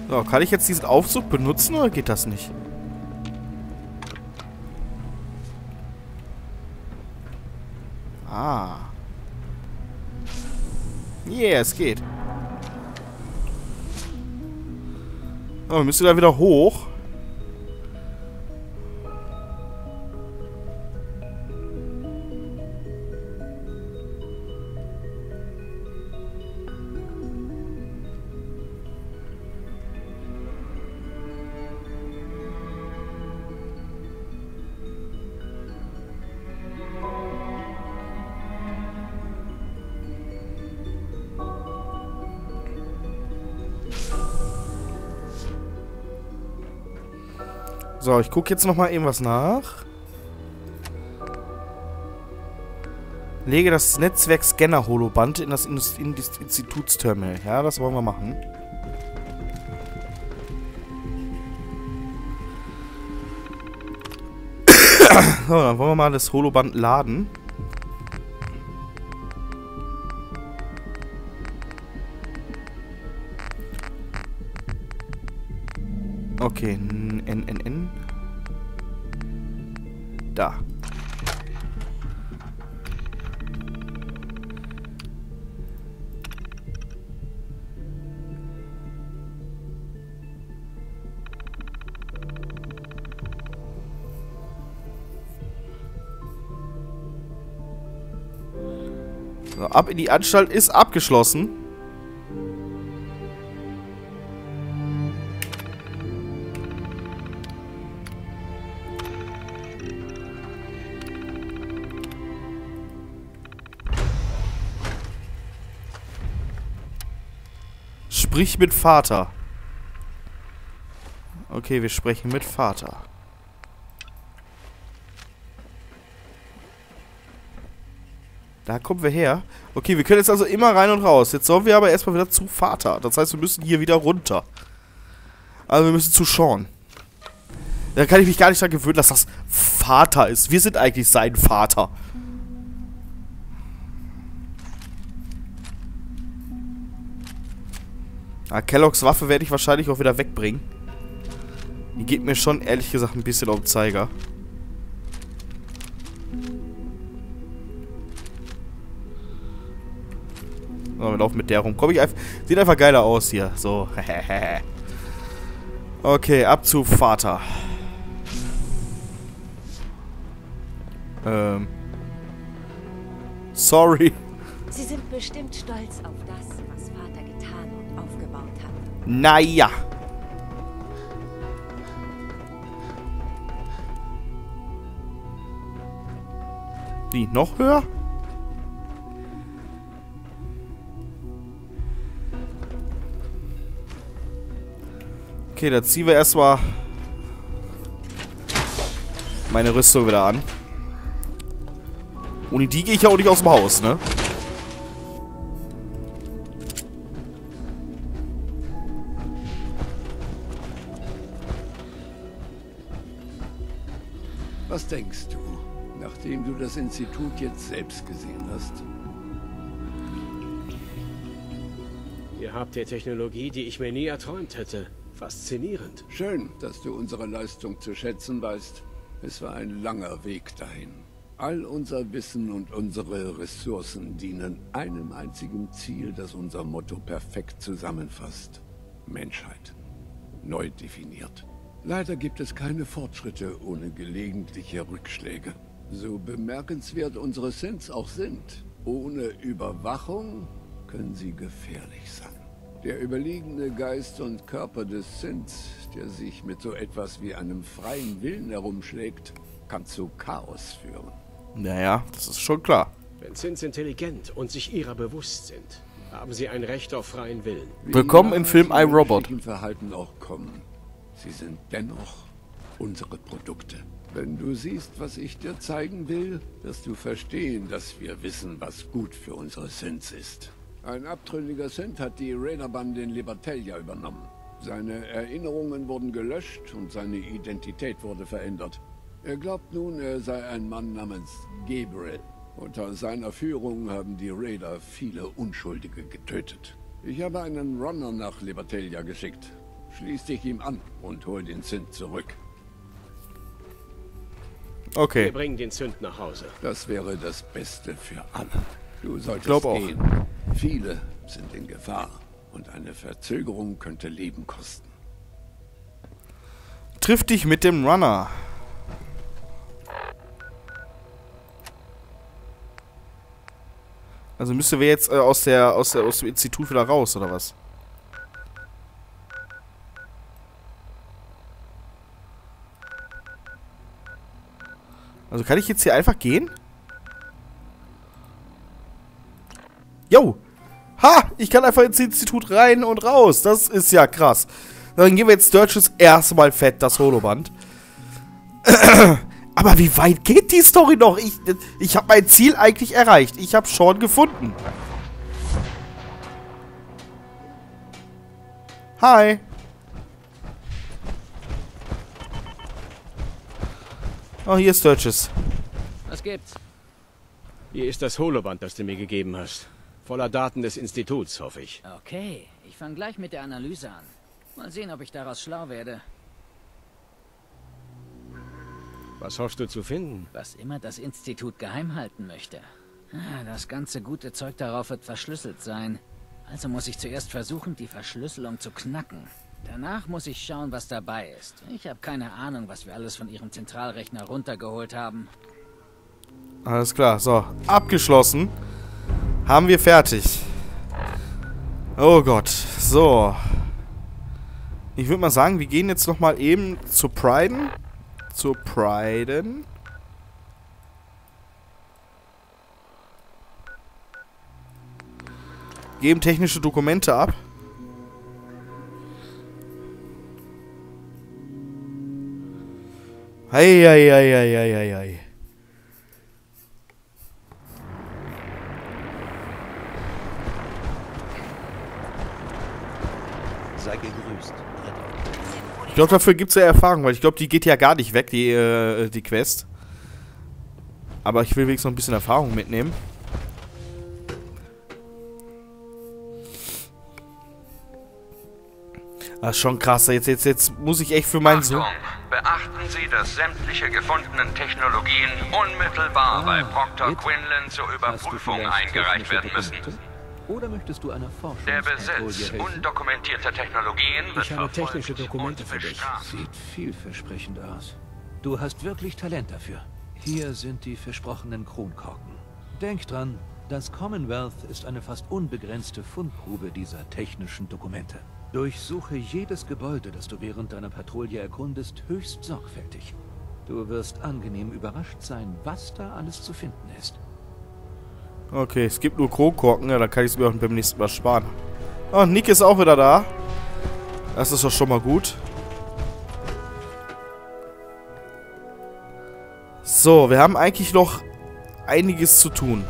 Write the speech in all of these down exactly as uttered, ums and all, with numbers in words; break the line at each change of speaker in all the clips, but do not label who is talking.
So, kann ich jetzt diesen Aufzug benutzen oder geht das nicht? Ah. Yeah, es geht. Oh, wir müssen da wieder hoch. So, ich gucke jetzt noch mal eben was nach. Lege das Netzwerk-Scanner-Holoband in das, Indust in das Institutsterminal. Ja, das wollen wir machen. So, dann wollen wir mal das Holoband laden. Okay, N, N, N. Da. So, ab in die Anstalt ist abgeschlossen. Sprich mit Vater. Okay, wir sprechen mit Vater. Da kommen wir her. Okay, wir können jetzt also immer rein und raus. Jetzt sollen wir aber erstmal wieder zu Vater. Das heißt, wir müssen hier wieder runter. Also wir müssen zu Sean. Da kann ich mich gar nicht daran gewöhnen, dass das Vater ist. Wir sind eigentlich sein Vater. Ah, Kelloggs Waffe werde ich wahrscheinlich auch wieder wegbringen. Die geht mir schon, ehrlich gesagt, ein bisschen auf den Zeiger. So, wir laufen mit der rum. Komm ich einfach. Sieht einfach geiler aus hier. So. Okay, ab zu Vater. Ähm. Sorry.
Sie sind bestimmt stolz auf das, was Vater getan und aufgebaut hat.
Naja. Wie, noch höher? Okay, dann ziehen wir erstmal meine Rüstung wieder an. Ohne die gehe ich ja auch nicht aus dem Haus, ne?
Was denkst du, nachdem du das Institut jetzt selbst gesehen hast?
Ihr habt die Technologie, die ich mir nie erträumt hätte. Faszinierend.
Schön, dass du unsere Leistung zu schätzen weißt. Es war ein langer Weg dahin. All unser Wissen und unsere Ressourcen dienen einem einzigen Ziel, das unser Motto perfekt zusammenfasst. Menschheit. Neu definiert. Leider gibt es keine Fortschritte ohne gelegentliche Rückschläge. So bemerkenswert unsere Synths auch sind, ohne Überwachung können sie gefährlich sein. Der überliegende Geist und Körper des Synths, der sich mit so etwas wie einem freien Willen herumschlägt, kann zu Chaos führen.
Naja, das ist schon klar.
Wenn Synths intelligent und sich ihrer bewusst sind, haben sie ein Recht auf freien Willen.
Willkommen im Film I, Robot.
Wie Verhalten auch kommen. Sie sind dennoch unsere Produkte. Wenn du siehst, was ich dir zeigen will, wirst du verstehen, dass wir wissen, was gut für unsere Synths ist. Ein abtrünniger Synth hat die Raiderbande in Libertalia übernommen. Seine Erinnerungen wurden gelöscht und seine Identität wurde verändert. Er glaubt nun, er sei ein Mann namens Gabriel. Unter seiner Führung haben die Raider viele Unschuldige getötet. Ich habe einen Runner nach Libertalia geschickt. Schließ dich ihm an und hol den Zünd zurück.
Okay.
Wir bringen den Zünd nach Hause.
Das wäre das Beste für alle. Du solltest
Glaub auch.
gehen. Viele sind in Gefahr und eine Verzögerung könnte Leben kosten.
Triff dich mit dem Runner. Also müssen wir jetzt äh, aus der aus der aus dem Institut wieder raus, oder was? Also kann ich jetzt hier einfach gehen? Jo! Ha! Ich kann einfach ins Institut rein und raus. Das ist ja krass. Dann gehen wir jetzt Sturges erstmal fett das Holoband. Aber wie weit geht die Story noch? Ich, ich habe mein Ziel eigentlich erreicht. Ich habe Sean gefunden. Hi. Oh, hier ist Sturges.
Was gibt's?
Hier ist das Holoband, das du mir gegeben hast. Voller Daten des Instituts, hoffe ich.
Okay, ich fange gleich mit der Analyse an. Mal sehen, ob ich daraus schlau werde.
Was hoffst du zu finden?
Was immer das Institut geheim halten möchte. Ah, das ganze gute Zeug darauf wird verschlüsselt sein. Also muss ich zuerst versuchen, die Verschlüsselung zu knacken. Danach muss ich schauen, was dabei ist. Ich habe keine Ahnung, was wir alles von ihrem Zentralrechner runtergeholt haben.
Alles klar, so. Abgeschlossen. Haben wir fertig. Oh Gott. So. Ich würde mal sagen, wir gehen jetzt nochmal eben zu Pryden. Zu Pryden. Geben technische Dokumente ab. Hei, hei, hei, hei, hei, hei.
Sei gegrüßt.
Ich glaube, dafür gibt es ja Erfahrung, weil ich glaube, die geht ja gar nicht weg, die, äh, die Quest. Aber ich will wenigstens noch ein bisschen Erfahrung mitnehmen. Das ist schon krass. Jetzt, jetzt, jetzt muss ich echt für meinen Sohn...
Beachten Sie, dass sämtliche gefundenen Technologien unmittelbar
Ah,
bei Proctor
jetzt
Quinlan zur Überprüfung eingereicht werden müssen.
Oder möchtest du einer
Der
Forschungspatrouille
Besitz
helfen?
undokumentierter Technologien wird
Ich habe
verfolgt
technische Dokumente
und
für dich.
bestraft.
Sieht vielversprechend aus. Du hast wirklich Talent dafür. Hier sind die versprochenen Kronkorken. Denk dran, das Commonwealth ist eine fast unbegrenzte Fundgrube dieser technischen Dokumente. Durchsuche jedes Gebäude, das du während deiner Patrouille erkundest, höchst sorgfältig. Du wirst angenehm überrascht sein, was da alles zu finden ist.
Okay, es gibt nur Kronkorken, ja, dann kann ich es mir auch beim nächsten Mal sparen. Oh, Nick ist auch wieder da. Das ist doch schon mal gut. So, wir haben eigentlich noch einiges zu tun.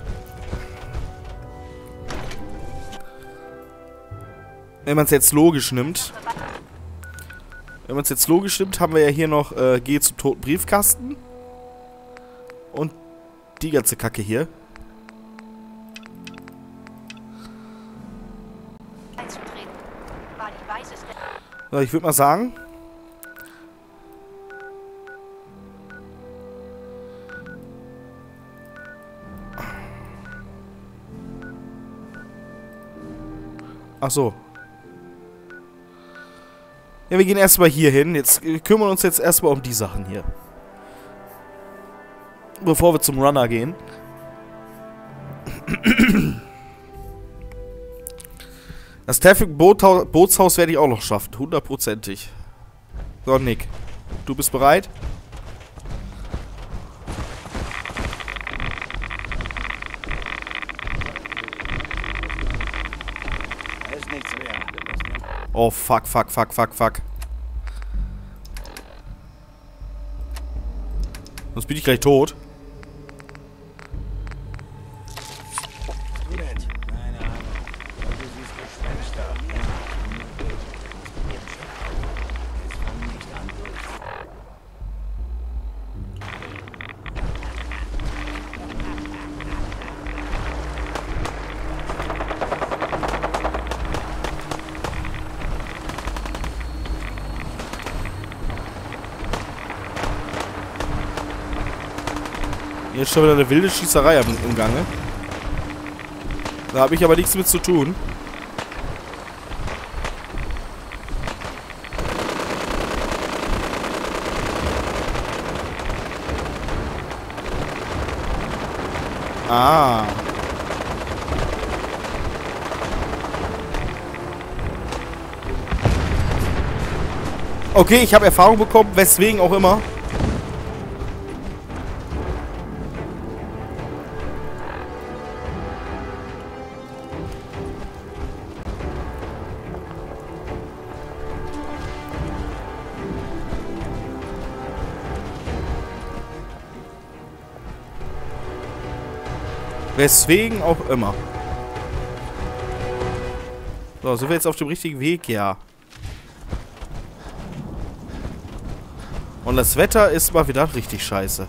Wenn man es jetzt logisch nimmt. Wenn man es jetzt logisch nimmt, haben wir ja hier noch, äh, geh zum toten Briefkasten. Und die ganze Kacke hier. So, ich würde mal sagen. Ach so. Ja, wir gehen erstmal hier hin. Jetzt wir kümmern uns jetzt erstmal um die Sachen hier. Bevor wir zum Runner gehen. Das Traffic Bootshaus werde ich auch noch schaffen. Hundertprozentig. So, Nick. Du bist bereit?
Da ist nichts mehr.
Oh, fuck, fuck, fuck, fuck, fuck. Sonst bin ich gleich tot.
Student, keine Ahnung. Du siehst Gespenster. Jetzt fang nicht an durch.
Hier ist schon wieder eine wilde Schießerei im, im Gange. Da habe ich aber nichts mit zu tun. Ah. Okay, ich habe Erfahrung bekommen, weswegen auch immer. Weswegen auch immer. So, sind wir jetzt auf dem richtigen Weg? Ja. Und das Wetter ist mal wieder richtig scheiße.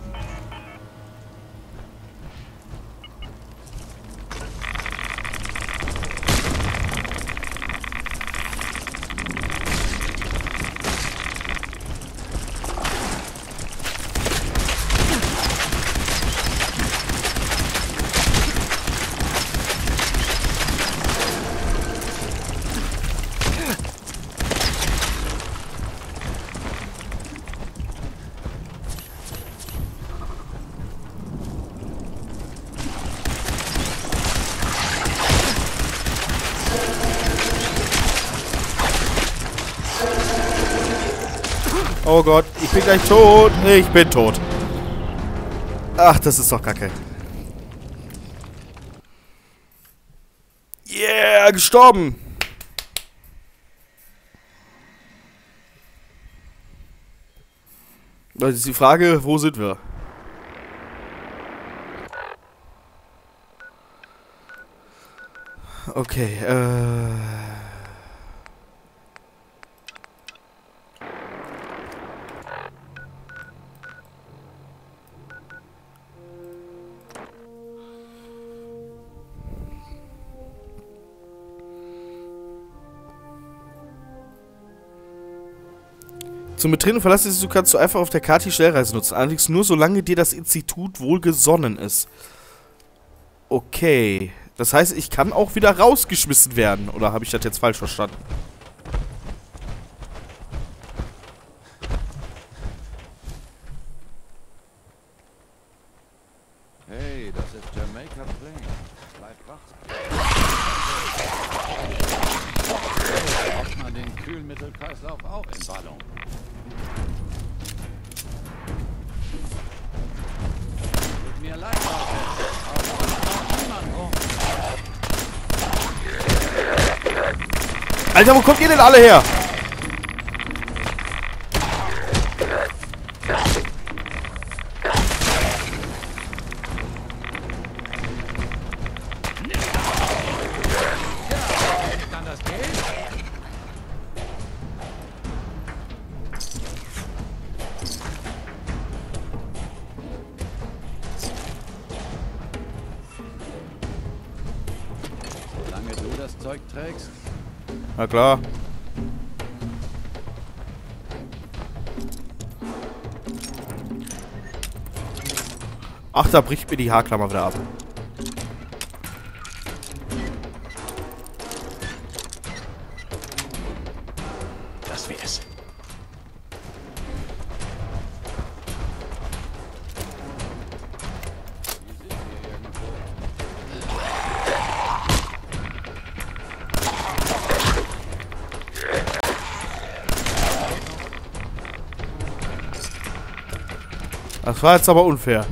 Oh Gott, ich bin gleich tot. Ich bin tot. Ach, das ist doch kacke. Yeah, gestorben. Das ist die Frage, wo sind wir? Okay, äh... Zum Betreten verlassen Institut kannst du einfach auf der Karte die Schnellreise nutzen. Allerdings nur, solange dir das Institut wohlgesonnen ist. Okay. Das heißt, ich kann auch wieder rausgeschmissen werden. Oder habe ich das jetzt falsch verstanden?
Hey, das ist Jamaica Plain. Bleib wach. Braucht man den Kühlmittelkreislauf auch in Ballung. Tut mir leid, aber niemand rum.
Alter, wo kommt ihr denn alle her?
Kann das gehen? Solange du das Zeug trägst.
Na klar. Ach, da bricht mir die Haarklammer wieder ab.
Das wär's.
Das war jetzt aber unfair.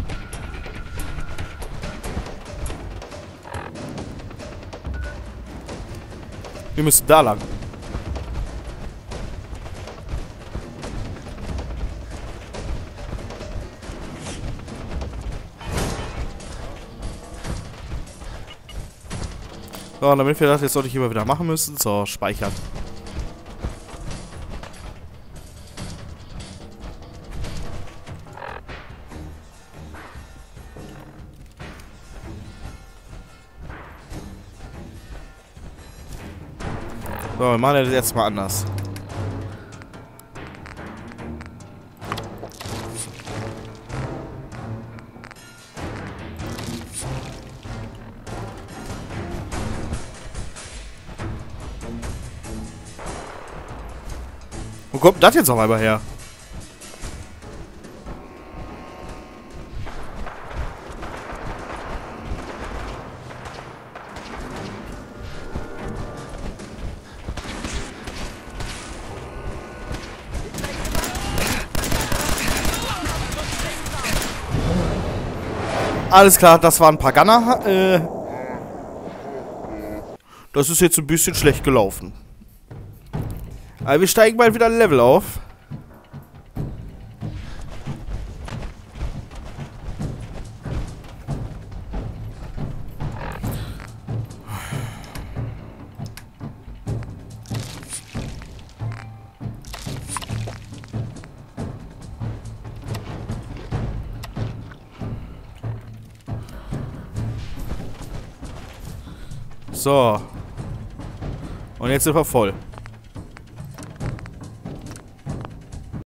Wir müssen da lang. So, damit wir das jetzt auch nicht immer wieder machen müssen. So, speichern. So, wir machen das jetzt mal anders. Wo kommt das jetzt auf einmal her? Alles klar, das waren ein paar Gunner. Äh, das ist jetzt ein bisschen schlecht gelaufen. Aber wir steigen bald wieder ein Level auf. So. Und jetzt sind wir voll.